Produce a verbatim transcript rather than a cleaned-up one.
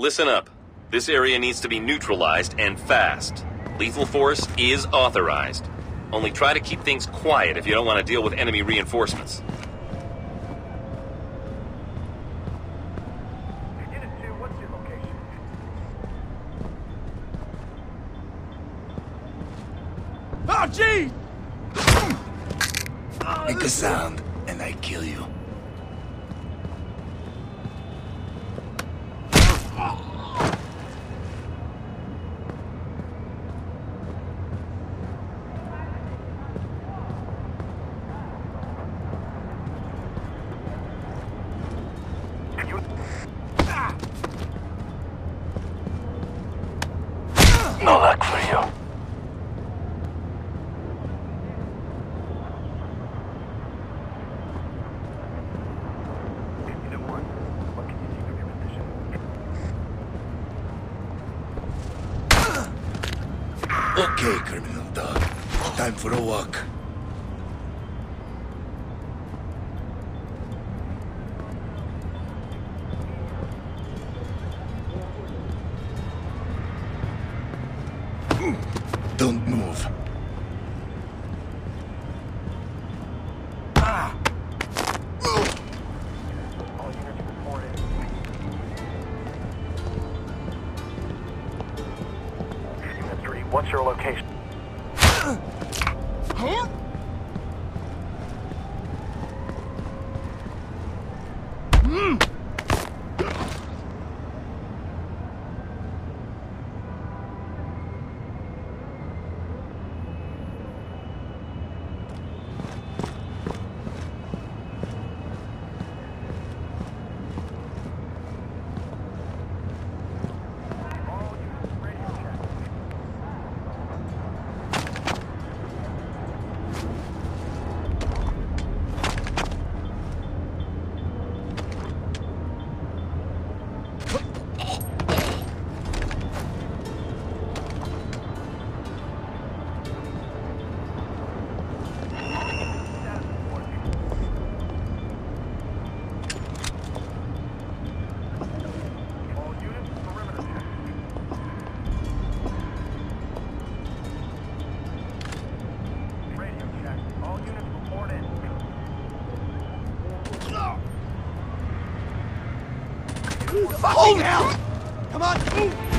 Listen up. This area needs to be neutralized and fast. Lethal force is authorized. Only try to keep things quiet if you don't want to deal with enemy reinforcements. Oh, gee! Make a sound, and I kill you. No luck for you. Okay, criminal dog. Time for a walk. Don't move. Ah. All units reported. Unit three, what's your location? Huh? Hmm. Fucking hell! Come on!